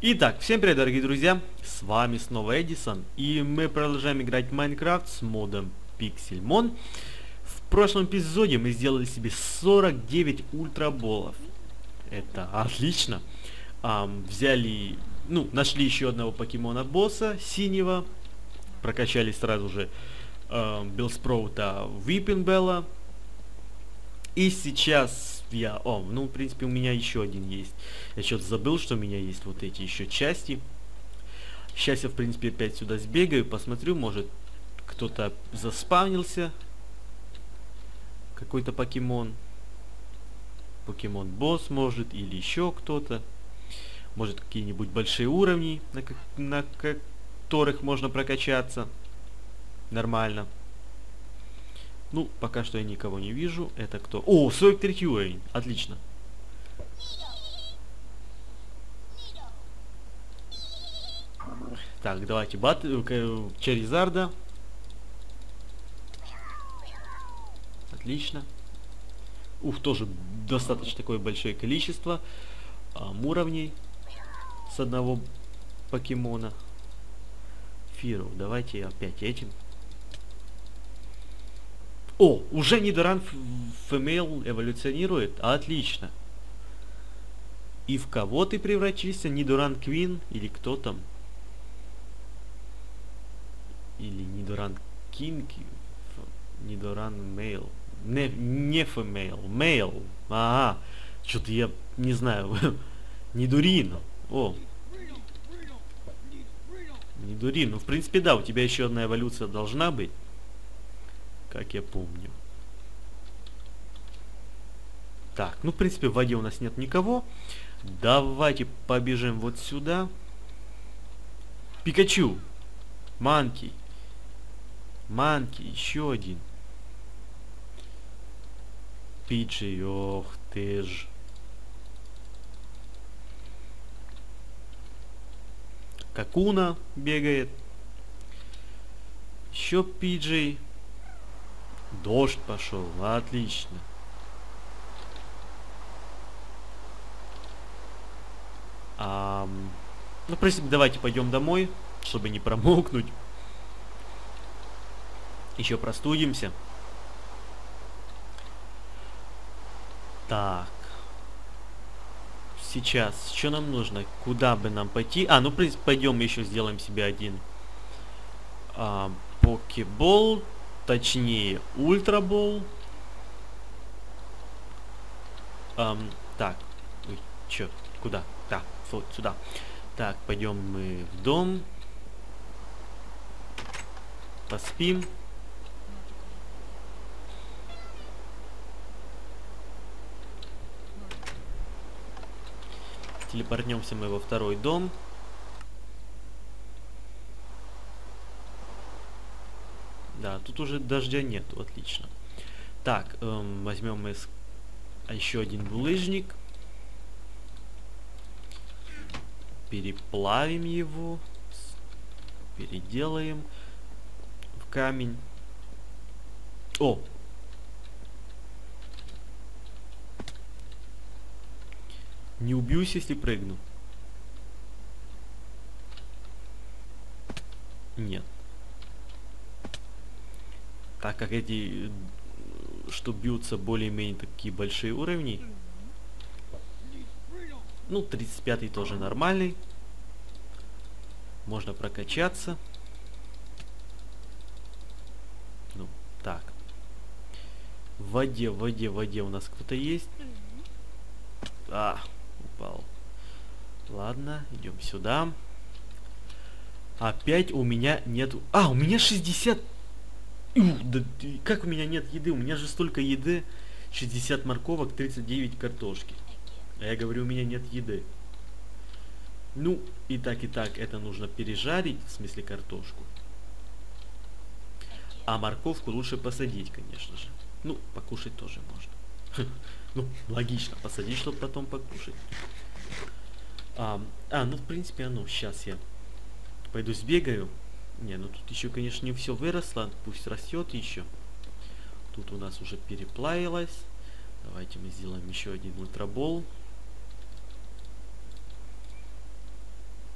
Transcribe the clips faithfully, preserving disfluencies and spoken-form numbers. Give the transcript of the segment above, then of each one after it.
Итак, всем привет, дорогие друзья, с вами снова Эдисон, и мы продолжаем играть в Майнкрафт с модом Pixelmon. В прошлом эпизоде мы сделали себе сорок девять ультраболов. Это отлично. Ам, взяли, ну, нашли еще одного покемона-босса, синего, прокачали сразу же эм, Биллспроута Виппинбелла. И сейчас я... О, ну, в принципе, у меня еще один есть. Я что-то забыл, что у меня есть вот эти еще части. Сейчас я, в принципе, опять сюда сбегаю, посмотрю, может, кто-то заспавнился. Какой-то покемон. Покемон-босс, может, или еще кто-то. Может, какие-нибудь большие уровни, на, на которых можно прокачаться. Нормально. Ну, пока что я никого не вижу. Это кто? О, сорок третий уровень. Отлично. Так, давайте бат... Чаризарда. Отлично. Ух, тоже достаточно такое большое количество а, уровней с одного покемона. Фиру. Давайте опять этим. О, уже Нидоран Фэмейл эволюционирует. Отлично. И в кого ты превратишься? Нидоран Квин? Или кто там? Или Нидоран Кинг? Нидоран Мейл. Не, не Фэмейл. Мейл. Ага. Что-то я не знаю. Нидорин. О. Нидорин. Ну, в принципе, да, у тебя еще одна эволюция должна быть. Как я помню. Так, ну, в принципе, в воде у нас нет никого. Давайте побежим вот сюда. Пикачу. Манки. Манки. Еще один. Пиджи. Ох ты ж. Какуна бегает. Еще Пиджи. Дождь пошел, отлично. А, ну, в принципе, давайте пойдем домой, чтобы не промокнуть. Еще простудимся. Так. Сейчас, что нам нужно? Куда бы нам пойти? А, ну, в принципе, пойдем еще сделаем себе один а, покебол. Точнее, ультрабол. Эм, так. Ой, чё? Куда? Да, вот сюда. Так, пойдем мы в дом. Поспим. Телепортнемся мы во второй дом. Да, тут уже дождя нету, отлично. Так, эм, возьмем мы с... а еще один булыжник. Переплавим его. Переделаем в камень. О! Не убьюсь, если прыгну. Нет. Так как эти, что бьются более-менее такие большие уровни. Ну, тридцать пятый тоже нормальный. Можно прокачаться. Ну, так. В воде, в воде, в воде у нас кто-то есть. А, упал. Ладно, идем сюда. Опять у меня нету... А, у меня шестьдесят... Да, как у меня нет еды? У меня же столько еды. шестьдесят морковок, тридцать девять картошки. А я говорю, у меня нет еды. Ну, и так, и так это нужно пережарить, в смысле картошку. А морковку лучше посадить, конечно же. Ну, покушать тоже можно. Ну, логично, посадить, чтобы потом покушать. А, а, ну, в принципе, а ну, сейчас я пойду сбегаю. Не, ну тут еще, конечно, не все выросло. Пусть растет еще. Тут у нас уже переплавилось. Давайте мы сделаем еще один ультрабол.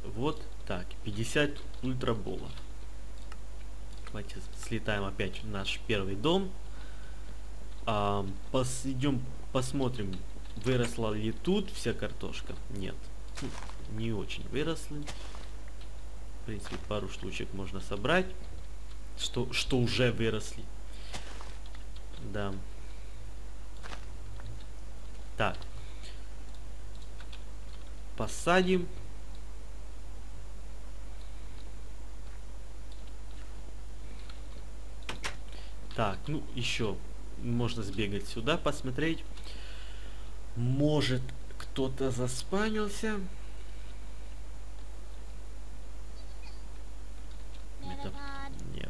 Вот так, пятьдесят ультраболов. Давайте слетаем опять в наш первый дом. А, пос, идем посмотрим, выросла ли тут вся картошка. Нет, не очень выросли. В принципе, пару штучек можно собрать, что, что уже выросли. Да. Так. Посадим. Так, ну еще можно сбегать сюда, посмотреть. Может, кто-то заспанился. Это... Нет.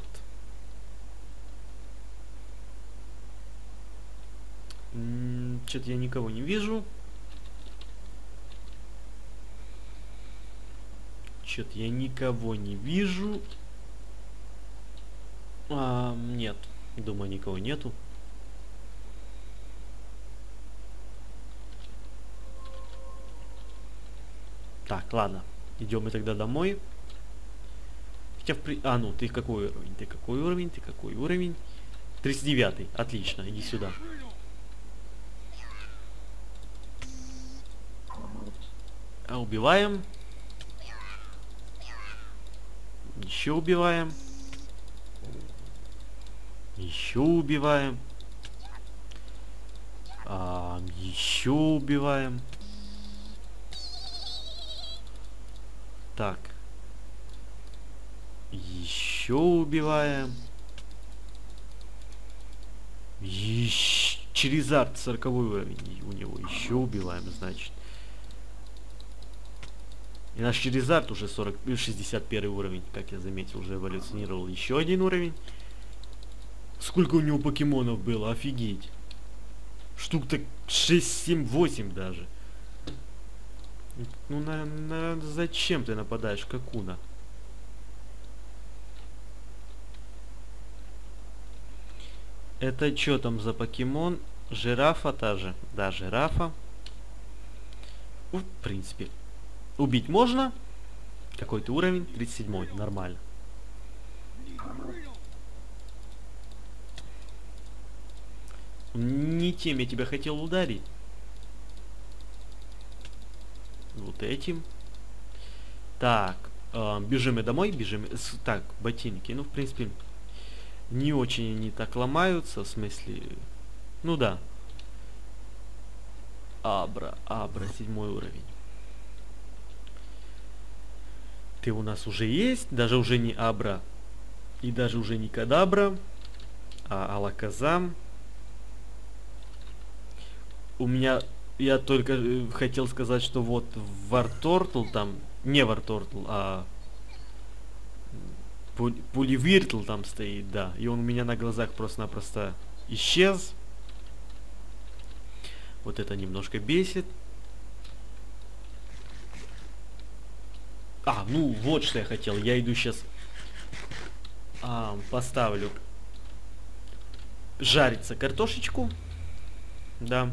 Что-то я никого не вижу. Что-то я никого не вижу. А, нет. Думаю, никого нету. Так, ладно. Идем мы тогда домой. Хотя в при... А, ну, ты какой уровень? Ты какой уровень? Ты какой уровень? тридцать девятый. Отлично, иди сюда. А, убиваем. Еще убиваем. Еще убиваем. А, еще убиваем. Так. Еще убиваем. Еще... Черезард, сороковой уровень у него. Еще убиваем, значит. И наш Черезард уже сорок, шестьдесят первый уровень, как я заметил, уже эволюционировал еще один уровень. Сколько у него покемонов было, офигеть. Штук-то шесть, семь, восемь даже. Ну, на, на, зачем ты нападаешь, Какуна? Это что там за покемон? Жирафа та же. Да, жирафа. Ну, в принципе. Убить можно. Какой-то уровень? тридцать седьмой. Нормально. Не тем я тебя хотел ударить. Вот этим. Так. Э, бежим мы домой. Бежим. С, так, ботинки. Ну, в принципе, не очень они так ломаются. В смысле... Ну да. Абра. Абра. Седьмой уровень. Ты у нас уже есть. Даже уже не Абра. И даже уже не Кадабра. А Алаказам. У меня, я только э, хотел сказать, что вот Вартортл там, не Вартортл, а Пуль, Пуливиртл там стоит, да. И он у меня на глазах просто-напросто исчез. Вот это немножко бесит. А, ну вот что я хотел. Я иду сейчас а, поставлю жариться картошечку. Да.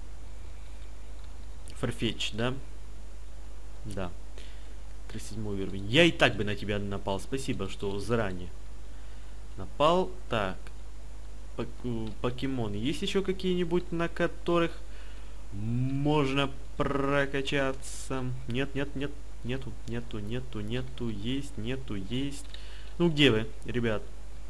Farfetch, да? Да. тридцать седьмой уровень. Я и так бы на тебя напал. Спасибо, что заранее напал. Так. Пок покемоны. Есть еще какие-нибудь, на которых можно прокачаться? Нет, нет, нет. Нету, нету, нету, нету. Есть, нету, есть. Ну где вы, ребят?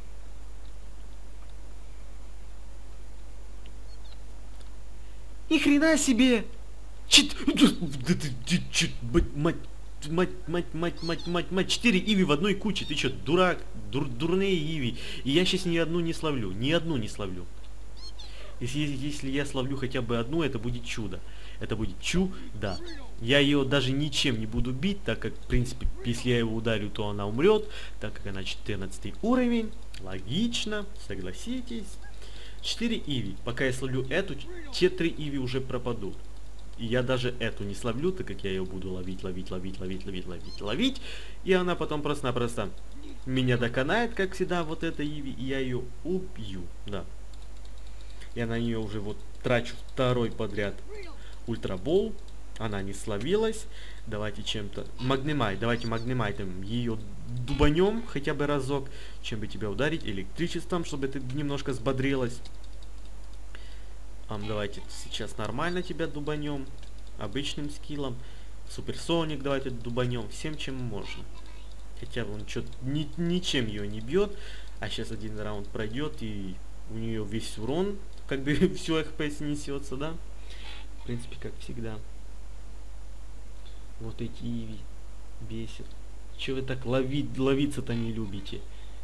Ни хрена себе! Чет... Мать, мать, мать, мать, мать, мать, мать, четыре Иви в одной куче. Ты чё, дурак? Дур, дурные Иви. И я сейчас ни одну не словлю. Ни одну не словлю. Если, если я словлю хотя бы одну, это будет чудо. Это будет чудо. Я ее даже ничем не буду бить, так как, в принципе, если я его ударю, то она умрет. Так как она четырнадцатый уровень. Логично, согласитесь. четыре Иви. Пока я словлю эту, те три Иви уже пропадут. И я даже эту не словлю, так как я ее буду ловить, ловить, ловить, ловить, ловить, ловить, ловить. И она потом просто-напросто меня доконает, как всегда, вот эта Иви. И я ее убью, да. Я на нее уже вот трачу второй подряд ультрабол. Она не словилась. Давайте чем-то... Магнемай, давайте магнемайтом ее дубанем хотя бы разок. Чем бы тебя ударить? Электричеством, чтобы ты немножко взбодрилась. Um, давайте сейчас нормально тебя дубанем. Обычным скиллом. Суперсоник давайте дубанем. Всем, чем можно. Хотя он что-то ни, ничем ее не бьет. А сейчас один раунд пройдет, и у нее весь урон, как бы все эф пи эс несется, да? В принципе, как всегда. Вот эти Иви бесит. Че вы так ловить, ловиться-то не любите?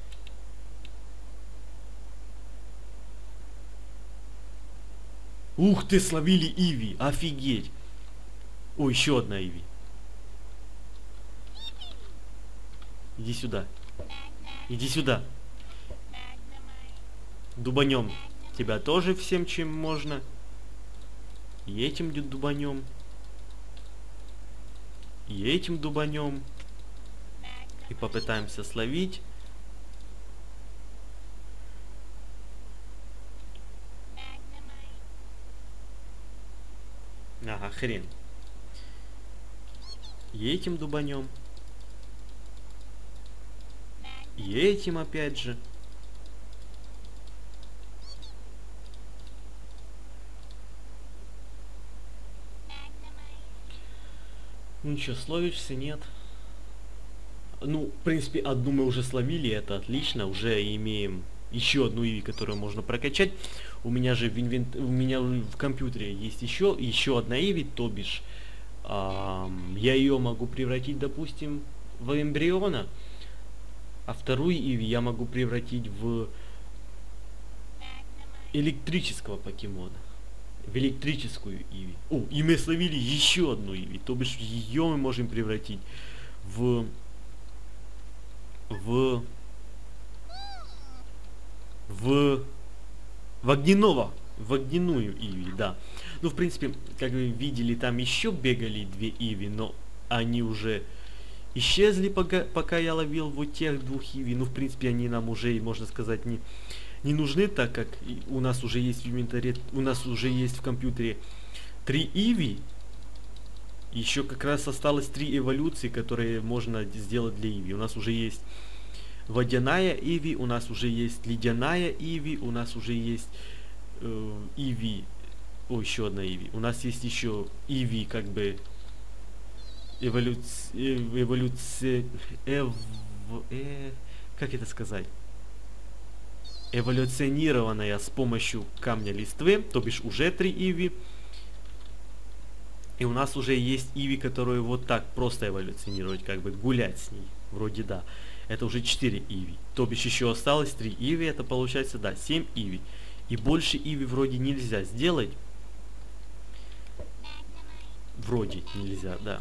Ух ты, словили Иви! Офигеть! О, еще одна Иви. Иди сюда. Иди сюда. Дубанем. Тебя тоже всем, чем можно. И этим дубанем. И этим дубанем. И попытаемся словить. Ага, хрен. И этим дубанем. И этим опять же. Ну что, словишься? Нет. Ну, в принципе, одну мы уже словили, это отлично. Уже имеем еще одну Иви, которую можно прокачать. У меня же в инвент... у меня в компьютере есть еще, еще одна Иви, то бишь эм, я ее могу превратить, допустим, в эмбриона. А вторую Иви я могу превратить в электрического покемона. В электрическую Иви. О, и мы словили еще одну Иви. То бишь ее мы можем превратить в... В... В... В огненного. В огненную Иви, да. Ну, в принципе, как вы видели, там еще бегали две Иви, но они уже исчезли, пока, пока я ловил вот тех двух Иви. Ну, в принципе, они нам уже, можно сказать, не... не нужны, так как у нас уже есть в инвентаре, у нас уже есть в компьютере три Иви. Еще как раз осталось три эволюции, которые можно сделать для Иви. У нас уже есть водяная Иви, у нас уже есть ледяная Иви, у нас уже есть э, Иви, о, еще одна Иви. У нас есть еще Иви, как бы эволюция, эволюция, эв, э, как это сказать? Эволюционированная с помощью камня листвы, то бишь уже три Иви. И у нас уже есть Иви, которую вот так просто эволюционировать, как бы гулять с ней. Вроде да. Это уже четыре Иви. То бишь еще осталось три Иви, это получается, да, семь Иви. И больше Иви вроде нельзя сделать. Вроде нельзя, да.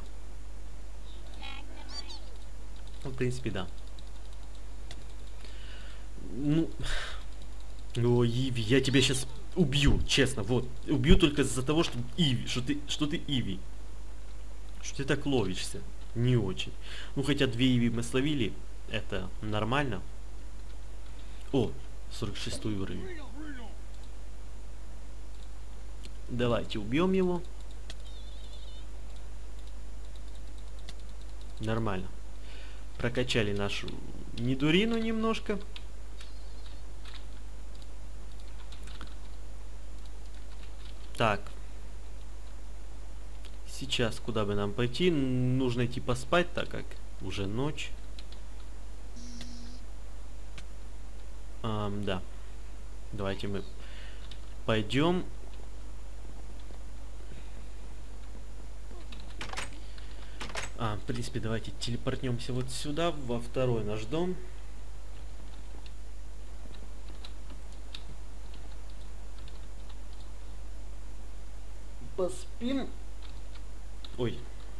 Ну, в принципе, да. Ну... О, Иви, я тебя сейчас убью, честно, вот. Убью только из-за того, что Иви, что ты, что ты Иви. Что ты так ловишься. Не очень. Ну, хотя две Иви мы словили, это нормально. О, сорок шестой уровень. Давайте убьем его. Нормально. Прокачали нашу Нидорину немножко. Так. Сейчас куда бы нам пойти? Нужно идти поспать, так как уже ночь. Эм, да. Давайте мы пойдем. А, в принципе, давайте телепортнемся вот сюда, во второй наш дом. Поспим. Ой.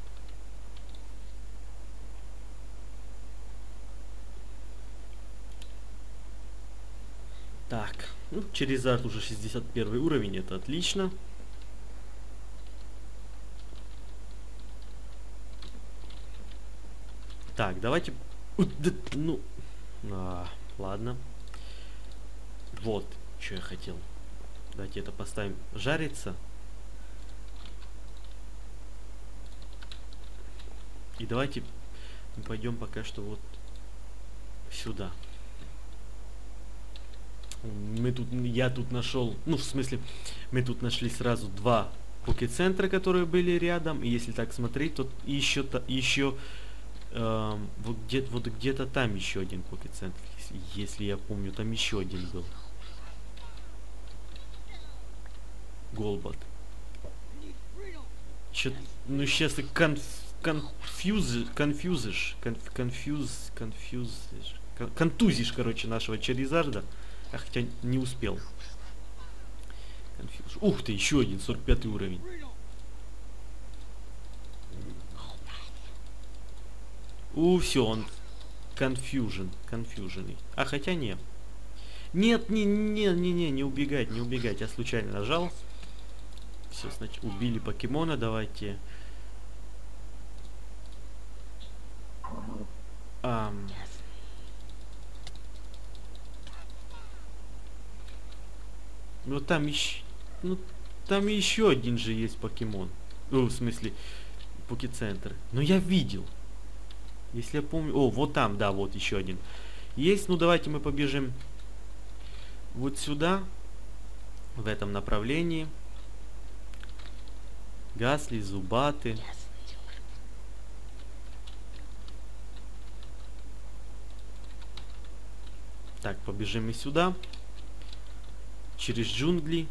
Так. Ну, Charizard уже шестьдесят первый уровень, это отлично. Так, давайте... Ну... А, ладно. Вот, что я хотел. Давайте это поставим жариться. И давайте мы пойдем пока что вот сюда. Мы тут, я тут нашел, ну в смысле, мы тут нашли сразу два покецентра, которые были рядом. И если так смотреть, то еще, то, еще э, вот где-то вот где-то там еще один покецентр, если, если я помню, там еще один был. Голбот. Чё, ну сейчас ты конф, конфьюз, конфьюзишь, конф, конфьюз, конфьюзишь, кон, контузишь, короче, нашего Чаризарда. А хотя не успел. Конфьюз. Ух ты, еще один, сорок пятый уровень. У, все, он конфьюжен, конфьюженный. А хотя не. Нет, не, не, не, не, не убегать, не убегать. Я случайно нажал. Все, значит, убили покемона, давайте. Ам. Ну там еще, ну там еще один же есть покемон. Ну, в смысле, покецентр. Но я видел. Если я помню. О, вот там, да, вот еще один. Есть, ну давайте мы побежим вот сюда. В этом направлении. Гасли, Зубаты. Так, побежим и сюда. Через джунгли.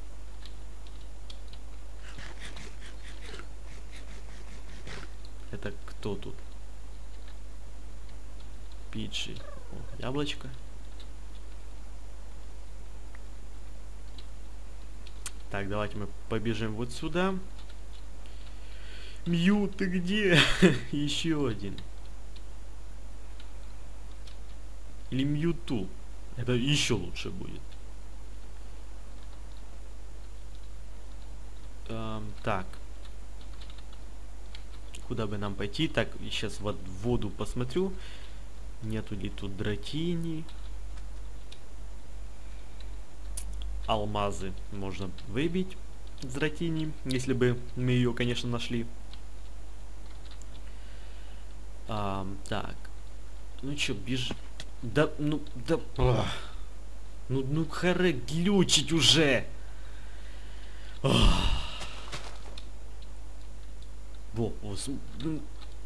Это кто тут? Пиджи. О, яблочко. Так, давайте мы побежим вот сюда. Мью, ты где? Еще один. Или Мьюту. Это еще лучше будет. Эм, так. Куда бы нам пойти? Так, сейчас вот в воду посмотрю. Нету ли тут Дратини? Алмазы можно выбить с Дратини, если бы мы ее, конечно, нашли. А, так. Ну чё, беж... Да, ну, да... Ох. Ну, ну, харе глючить уже! Ох. Во, во, ну...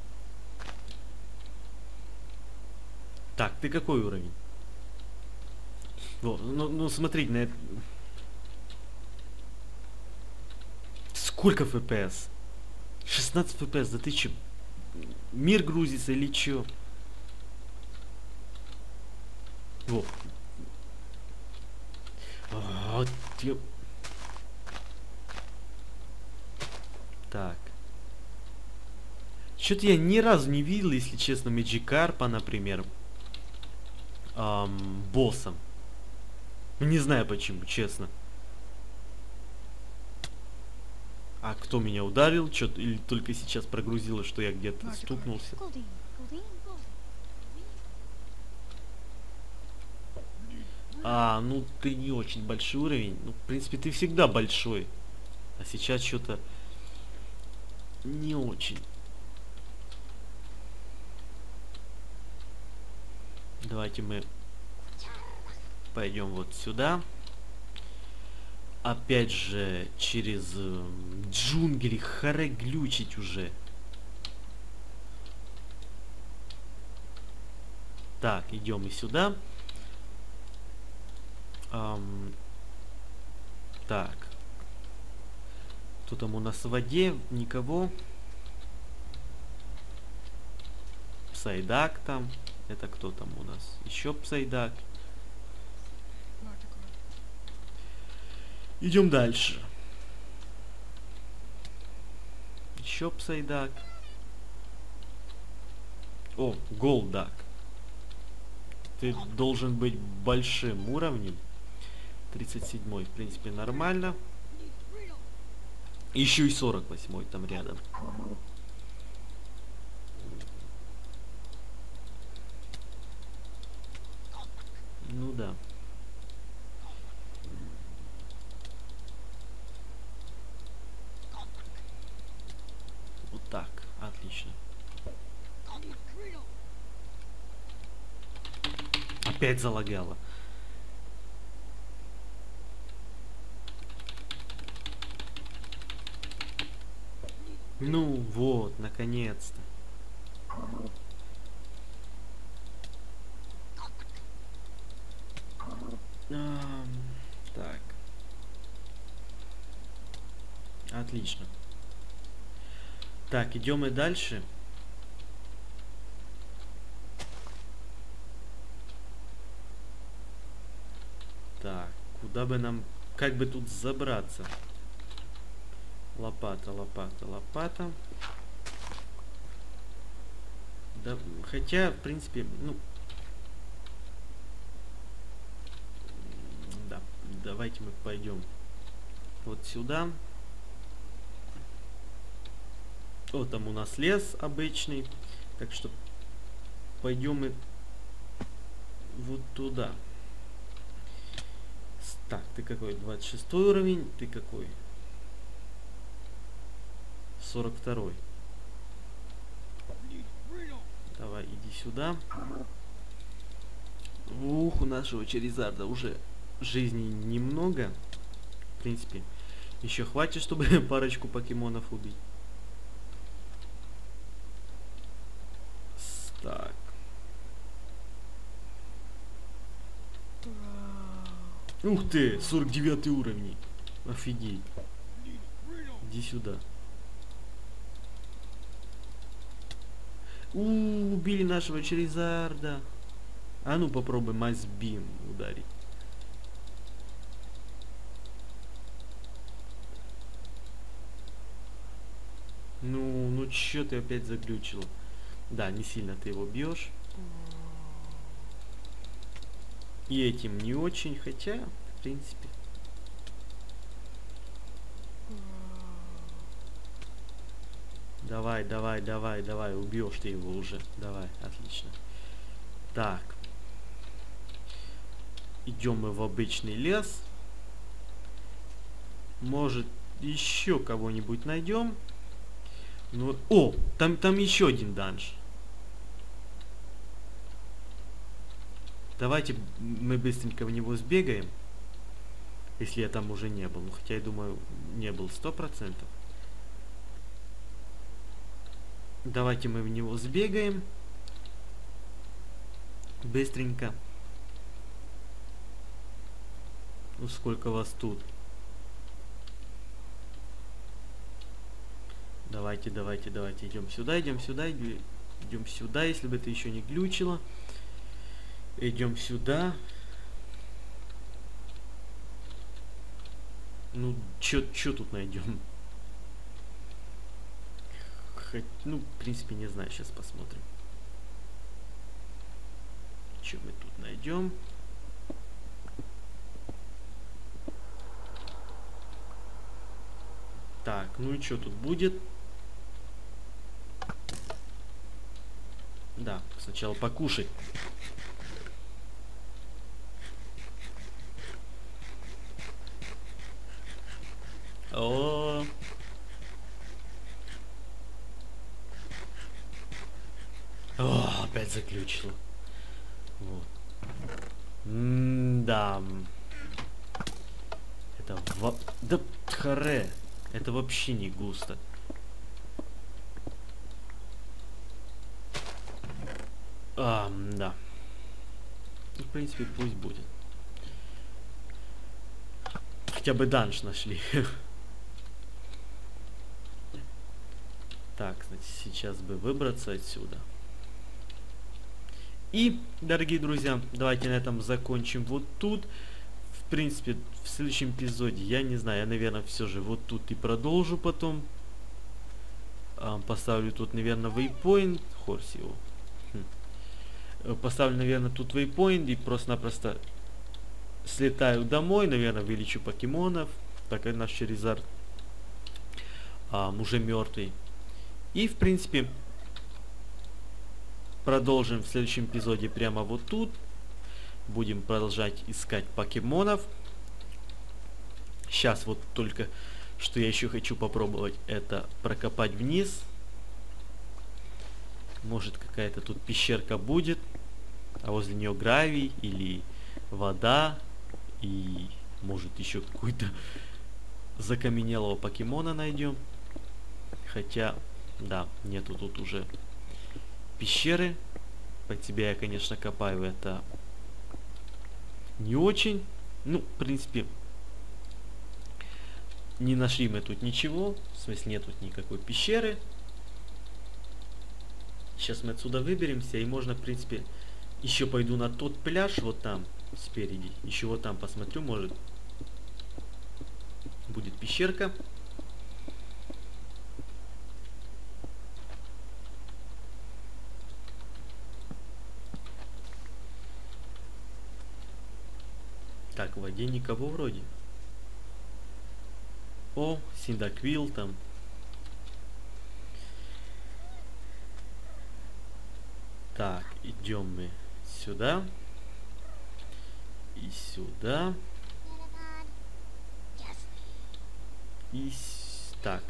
Так, ты какой уровень? Во, ну, ну смотрите на это. Сколько эф пи эс? шестнадцать эф пи эс, да ты чё? Мир грузится или чё? Во. А, ты... Так. Что-то я ни разу не видел, если честно, Меджикарпа, например, эм, боссом. Не знаю почему, честно. А кто меня ударил? Что-то или только сейчас прогрузилось, что я где-то стукнулся. А, ну ты не очень большой уровень. Ну, в принципе, ты всегда большой. А сейчас что-то не очень. Давайте мы пойдем вот сюда. Опять же, через э, джунгли харе глючить уже. Так, идем и сюда. Эм, так. Кто там у нас в воде? Никого. Псайдак там. Это кто там у нас? Еще Псайдак. Идем дальше. Еще Псайдак. О, Голдак. Ты должен быть большим уровнем. тридцать седьмой, в принципе, нормально. Еще и сорок восьмой там рядом. Ну да. Вот так. Отлично. Опять залагало. Ну вот, наконец-то. А, так. Отлично. Так, идем и дальше. Так, куда бы нам... Как бы тут забраться? Лопата, лопата, лопата. Да, хотя, в принципе, ну... Да, давайте мы пойдем вот сюда. Вот там у нас лес обычный. Так что пойдем мы вот туда. Так, ты какой? двадцать шестой уровень. Ты какой? сорок второй. Давай, иди сюда. Ух, у нашего Черизарда уже жизни немного. В принципе, еще хватит, чтобы парочку покемонов убить. Так. Ух ты, сорок девятый уровень. Офигеть. Иди сюда. У, убили нашего Черизарда. А ну попробуй Мазбим ударить. Ну, ну чё ты опять заглючил? Да, не сильно ты его бьешь. И этим не очень, хотя, в принципе. Давай, давай, давай, давай, убьешь ты его уже. Давай, отлично. Так. Идем мы в обычный лес. Может, еще кого-нибудь найдем. Ну, о, там, там еще один данж. Давайте мы быстренько в него сбегаем. Если я там уже не был. Ну, хотя я думаю, не был сто процентов. Давайте мы в него сбегаем. Быстренько. Ну, сколько вас тут? Давайте, давайте, давайте. Идем сюда, идем сюда, идем сюда, если бы это еще не глючило. Идем сюда. Ну, чё, чё тут найдем? Хоть, ну, в принципе, не знаю. Сейчас посмотрим. Что мы тут найдем? Так, ну и что тут будет? Да, сначала покушать. О, О, опять заключила. Вот. М-да. Это во... Да харе. Это вообще не густо. А, да. Ну, в принципе, пусть будет. Хотя бы данж нашли. Так, значит, сейчас бы выбраться отсюда. И, дорогие друзья, давайте на этом закончим вот тут. В принципе, в следующем эпизоде, я не знаю, я, наверное, все же вот тут и продолжу потом. А, поставлю тут, наверное, waypoint. Хорс его. Хм. Поставлю, наверное, тут waypoint и просто-напросто слетаю домой, наверное, вылечу покемонов. Так как наш Черизард а, уже мертвый. И, в принципе, продолжим в следующем эпизоде прямо вот тут. Будем продолжать искать покемонов. Сейчас вот только, что я еще хочу попробовать, это прокопать вниз. Может, какая-то тут пещерка будет. а возле нее гравий или вода и может еще какую-то закаменелого покемона найдем. Хотя, да, нету тут уже пещеры. Под тебя я, конечно, копаю, это не очень. Ну, в принципе, не нашли мы тут ничего. В смысле, нет тут никакой пещеры. Сейчас мы отсюда выберемся, и можно, в принципе, еще пойду на тот пляж, вот там, спереди. Еще вот там посмотрю, может, будет пещерка. Так, в воде никого вроде. О, Синдаквил там. Так, идем мы сюда. И сюда. И с... так.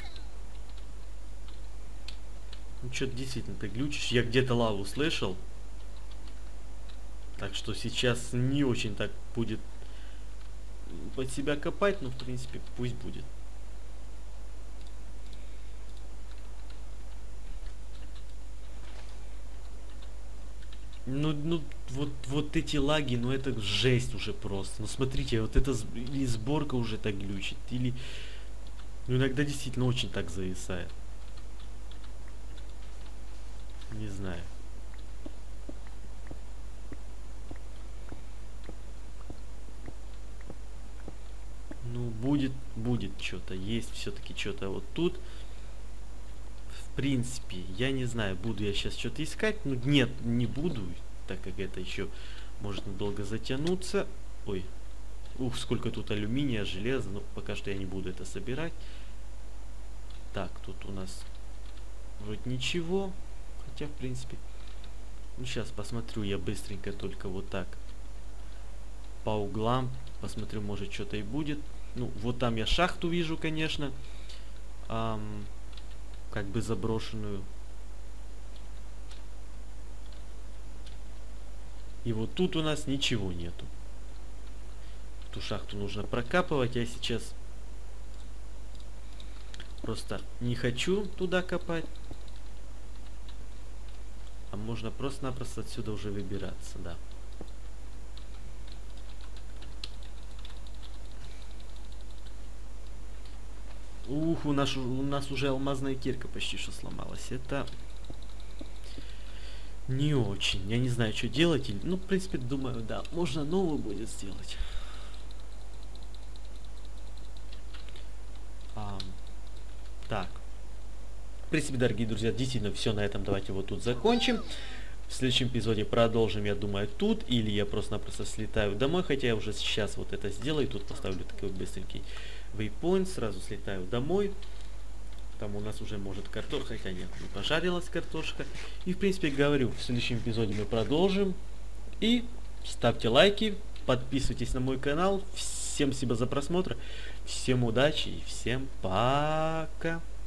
Ну что-то действительно ты глючишь. Я где-то лаву слышал. Так что сейчас не очень так будет под себя копать, но в принципе пусть будет. Ну, ну, вот, вот эти лаги, ну это жесть уже просто. Ну смотрите, вот эта или сборка уже так глючит, или... Ну иногда действительно очень так зависает. Не знаю. Ну, будет, будет что-то. Есть все-таки что-то вот тут. В принципе, я не знаю, буду я сейчас что-то искать. Ну, нет, не буду, так как это еще может надолго затянуться. Ой, ух, сколько тут алюминия, железа. Но пока что я не буду это собирать. Так, тут у нас вроде ничего. Хотя, в принципе... Ну, сейчас посмотрю я быстренько только вот так. По углам. Посмотрю, может, что-то и будет. Ну, вот там я шахту вижу, конечно. Ам, как бы заброшенную. И вот тут у нас ничего нету. Эту шахту нужно прокапывать. Я сейчас просто не хочу туда копать. А можно просто-напросто отсюда уже выбираться, да. Ух, у нас, у нас уже алмазная кирка почти что сломалась. Это не очень. Я не знаю, что делать. Ну, в принципе, думаю, да, можно новую будет сделать. А, так. В принципе, дорогие друзья, действительно, все на этом давайте вот тут закончим. В следующем эпизоде продолжим, я думаю, тут. Или я просто-напросто слетаю домой. Хотя я уже сейчас вот это сделаю. Тут поставлю такой быстренький вейпоинт. Сразу слетаю домой. Там у нас уже может картошка. Хотя нет, не пожарилась картошка. И в принципе говорю, в следующем эпизоде мы продолжим. И ставьте лайки. Подписывайтесь на мой канал. Всем спасибо за просмотр. Всем удачи и всем пока.